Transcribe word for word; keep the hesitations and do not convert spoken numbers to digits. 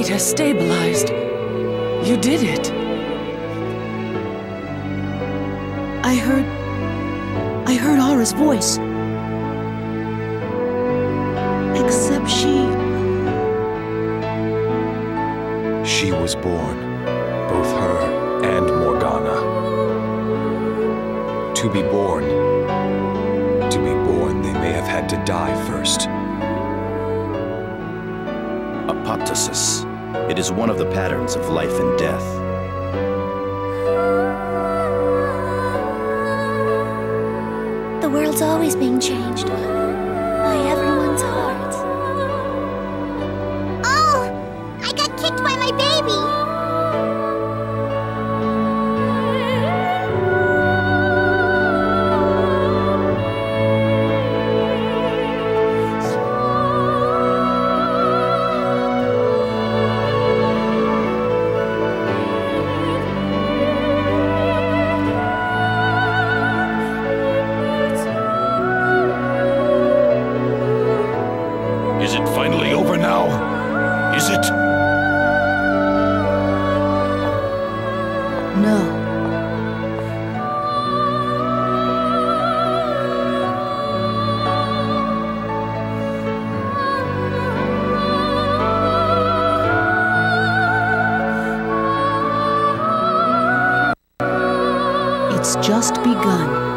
has stabilized. You did it. I heard... I heard Aura's voice. Except she... She was born. Both her and Morgana. To be born... To be born, they may have had to die first. Apoptosis. It is one of the patterns of life and death. The world's always being changed by everyone's hearts. Oh! I got kicked by my baby! Is it finally over now? Is it? No. It's just begun.